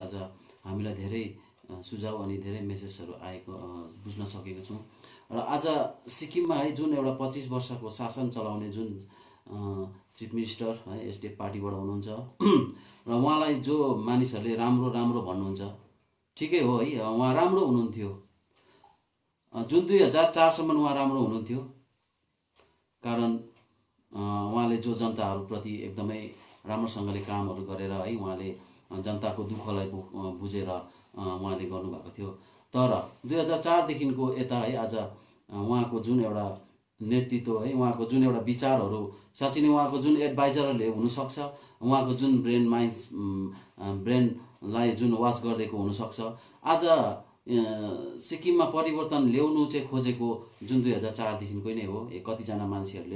आज हामीलाई धेरै सुझाव अनि धेरै मेसेजहरू आएको बुझ्न सकेको छौँ। र आज सिक्किममा है जुन एउटा 25 वर्षको शासन चलाउने जुन चिफ मिनिस्टर है एसडिएफ पार्टीबाट हुनुहुन्छ र उहाँलाई जो मानिसहरूले राम्रो राम्रो भन्नुहुन्छ, ठिकै हो है, उहाँ राम्रो हुनुहुन्थ्यो। जुन 2004 सम्म उहाँ राम्रो हुनुहुन्थ्यो, कारण उहाँले जो जनताहरूप्रति एकदमै राम्रोसँगले कामहरू गरेर है उहाँले जनताको दुःखलाई बुझेर उहाँले गर्नुभएको थियो। तर 2004 देखिको यता है आज उहाँको जुन एउटा नेतृत्व है, उहाँको जुन एउटा विचारहरू साँच्चै नै उहाँको जुन एडभाइजरहरूले हुनसक्छ, उहाँको जुन ब्रेनलाई जुन वास गरिदिएको हुनसक्छ। आज सिक्किममा परिवर्तन ल्याउनु चाहिँ खोजेको जुन 2004 देखिकै नै हो। कतिजना मानिसहरूले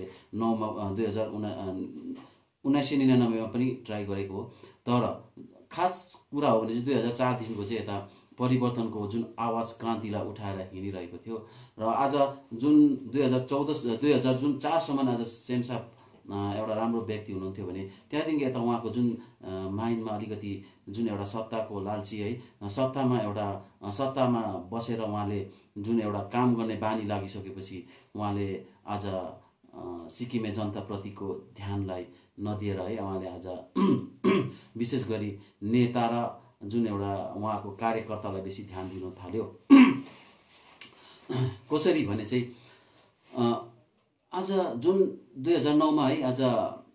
1999मा पनि ट्राई गरेको हो। तर खास कुरा हो भने चाहिँ 2004 देखिको चाहिँ यता परिवर्तनको जुन आवाज क्रान्तिलाई उठाएर हिँडिरहेको थियो। र आज जुन 2004 सम्म आज सेमसाप एउटा राम्रो व्यक्ति हुनुहुन्थ्यो भने त्यहाँदेखि यता उहाँको जुन माइन्डमा अलिकति जुन एउटा सत्ताको लालची है, सत्तामा बसेर उहाँले जुन एउटा काम गर्ने बानी लागिसकेपछि उहाँले आज सिक्किमे जनताप्रतिको ध्यानलाई नदिएर है उहाँले आज विशेष गरी नेता र जुन एउटा उहाँको कार्यकर्तालाई बेसी ध्यान दिनु थाल्यो। कसरी भने चाहिँ आज जुन 2009मा है आज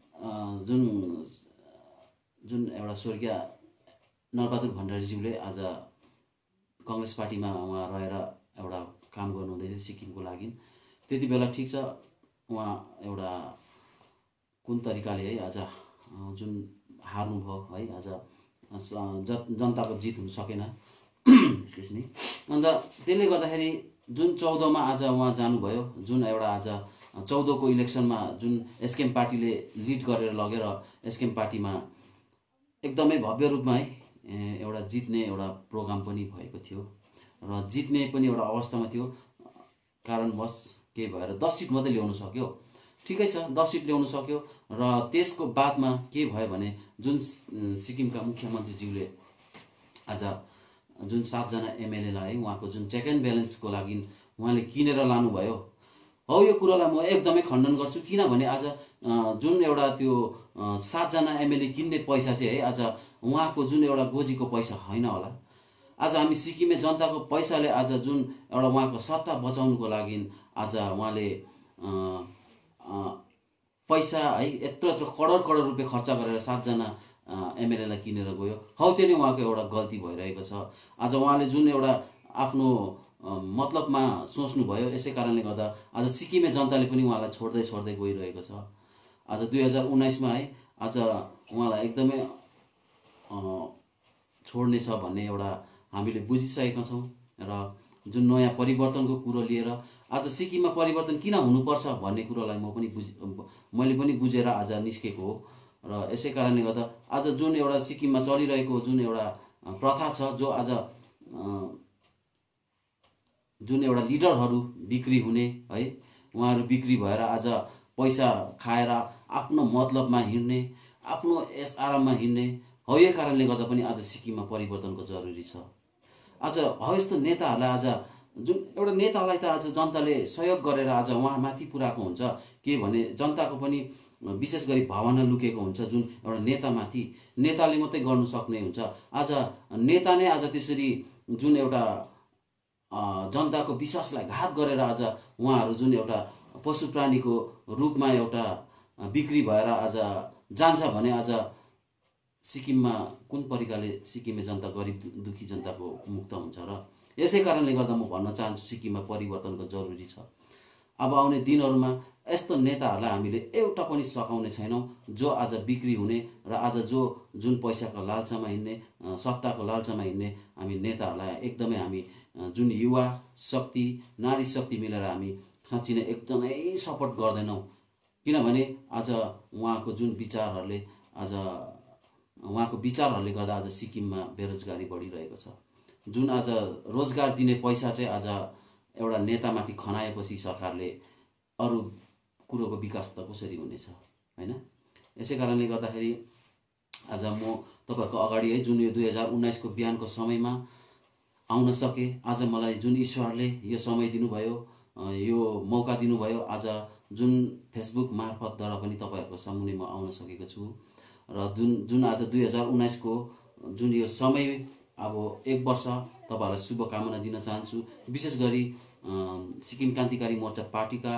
जुन एउटा स्वर्गीय नरबहादुर भण्डारीज्यूले आज काङ्ग्रेस पार्टीमा उहाँ रहेर एउटा काम गर्नुहुँदै थियो सिक्किमको लागि। त्यति बेला ठिक छ, उहाँ एउटा कुन तरिकाले है आज जुन हार्नुभयो है, आज जनताको जित हुन सकेन। त्यसपछि अन्त त्यसले गर्दाखेरि जुन 14मा आज उहाँ जानुभयो, जुन एउटा आज 14को इलेक्सनमा जुन एसकेएम पार्टीले लिड गरेर लगेर एसकेएम पार्टीमा एकदमै भव्य रूपमा है एउटा जित्ने एउटा प्रोग्राम पनि भएको थियो र जित्ने पनि एउटा अवस्थामा थियो। कारणवश के भएर 10 सिट मात्रै ल्याउन सक्यो। ठिकै छ, 10 सिट ल्याउन सक्यो। र त्यसको बादमा के भयो भने जुन सिक्किमका मुख्यमन्त्रीज्यूले आज जुन 7 जना एमएलएलाई उहाँको जुन चेक एन्ड ब्यालेन्सको लागि उहाँले किनेर लानुभयो। हौ यो कुरालाई म एकदमै खण्डन गर्छु। किनभने आज जुन एउटा त्यो 7 जना एमएलए किन्ने पैसा चाहिँ है आज उहाँको जुन एउटा गोजीको पैसा होइन होला। आज हामी सिक्किमे जनताको पैसाले आज जुन एउटा उहाँको सत्ता बचाउनुको लागि आज उहाँले पैसा है यत्रो करोड रुपियाँ खर्च गरेर 7 जना एमएलएलाई किनेर गयो। हौ त्यो नै उहाँको एउटा गल्ती भइरहेको छ। आज उहाँले जुन एउटा आफ्नो मतलबमा सोच्नु भयो, यसै कारणले गर्दा आज सिक्किमे जनताले पनि उहाँलाई छोड्दै गइरहेको छ। आज 2019मा है आज उहाँलाई एकदमै छोड्ने छ भन्ने एउटा हामीले बुझिसकेका छौँ। र जुन नयाँ परिवर्तनको कुरो लिएर आज सिक्किममा परिवर्तन किन हुनुपर्छ भन्ने कुरोलाई मैले पनि बुझेर आज निस्केको हो। र यसै कारणले गर्दा आज जुन एउटा सिक्किममा चलिरहेको जुन एउटा प्रथा छ, जो आज जुन एउटा लिडरहरू बिक्री हुने है, उहाँहरू बिक्री भएर आज पैसा खाएर आफ्नो मतलबमा हिँड्ने, आफ्नो यस आराममा हिँड्ने, हो यो कारणले गर्दा पनि आज सिक्किममा परिवर्तनको जरुरी छ। आज हो यस्तो नेताहरूलाई आज जुन एउटा नेतालाई त आज जनताले सहयोग गरेर आज उहाँमाथि पुऱ्याएको हुन्छ। के भने जनताको पनि विशेष गरी भावना लुकेको हुन्छ जुन एउटा नेतामाथि। नेताले मात्रै गर्नु सक्ने हुन्छ। आज नेता नै आज त्यसरी जुन एउटा जनताको विश्वासलाई घात गरेर आज उहाँहरू जुन एउटा पशु प्राणीको रूपमा एउटा बिक्री भएर आज जान्छ भने आज सिक्किममा कुन प्रकारले सिक्किमे जनता गरिब दुखी जनताको मुक्त हुन्छ। र यसै कारणले गर्दा म भन्न चाहन्छु सिक्किममा परिवर्तनको जरुरी छ। अब आउने दिनहरूमा यस्तो नेताहरूलाई हामीले एउटा पनि सघाउने छैनौँ जो आज बिक्री हुने र आज जुन पैसाको लालसामा हिँड्ने, सत्ताको लालसामा हिँड्ने हामी नेताहरूलाई एकदमै हामी जुन युवा शक्ति नारी शक्ति मिलेर हामी साँच्चै नै एकदमै सपोर्ट गर्दैनौँ। किनभने आज उहाँको जुन विचारहरूले गर्दा आज सिक्किममा बेरोजगारी बढिरहेको छ। जुन आज रोजगार दिने पैसा चाहिँ आज एउटा नेतामाथि खनाएपछि सरकारले अरू कुरोको विकास त कसरी हुनेछ हैन। यसै कारणले गर्दाखेरि आज म तपाईँहरूको अगाडि है जुन यो 2019 को बिहानको समयमा आउन सके। आज मलाई जुन ईश्वरले यो समय दिनुभयो, यो मौका दिनुभयो, आज जुन फेसबुक मार्फतद्वारा पनि तपाईँहरूको सामुन्ने म आउन सकेको छु। र जुन आज 2019 को जुन यो समय, अब 1 वर्ष तपाईँहरूलाई शुभकामना दिन चाहन्छु। विशेष गरी सिक्किम क्रान्तिकारी मोर्चा पार्टीका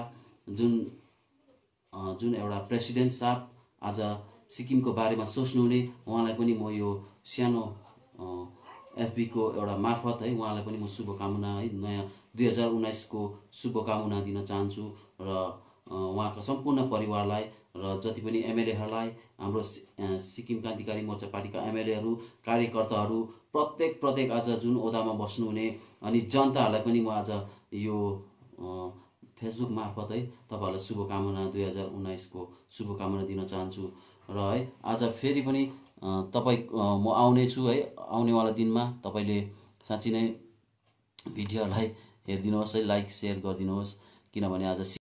जुन एउटा प्रेसिडेन्ट साहब आज सिक्किमको बारेमा सोच्नुहुने, उहाँलाई पनि म यो सानो एफबी को एउटा मार्फत है उहाँलाई पनि म शुभकामना है नयाँ 2019 को शुभकामना दिन चाहन्छु। र उहाँका सम्पूर्ण परिवारलाई र जति पनि एमएलएहरूलाई, हाम्रो सिक्किम क्रान्तिकारी मोर्चा पार्टीका एमएलएहरू, कार्यकर्ताहरू, प्रत्येक आज जुन ओदामा बस्नुहुने अनि जनताहरूलाई पनि म आज यो फेसबुक मार्फत है तपाईँहरूलाई शुभकामना 2019 को शुभकामना दिन चाहन्छु। र है आज फेरि पनि तपाईँ म आउने छु है आउनेवाला दिनमा। तपाईँले साँच्चै नै भिडियोलाई हेरिदिनुहोस् है, लाइक सेयर गरिदिनुहोस्, किनभने आज